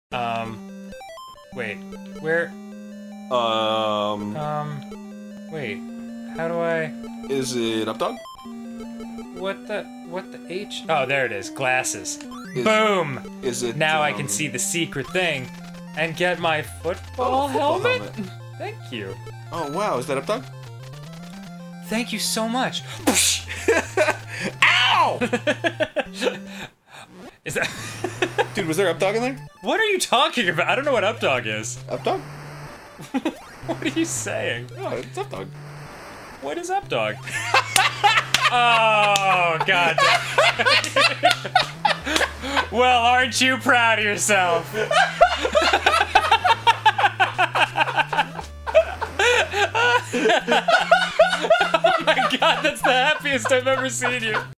Wait, where? Wait, how do I? Is it Updog? What the H? Oh, there it is, glasses. Boom! Is it, now I can see the secret thing, and get my football helmet? Thank you. Oh wow, is that Updog? Thank you so much. Ow! Is that... Dude, was there Updog in there? What are you talking about? I don't know what Updog is. Updog? What are you saying? Oh, it's Updog. What is Updog? Oh, god. Well, aren't you proud of yourself? Oh my god, that's the happiest I've ever seen you.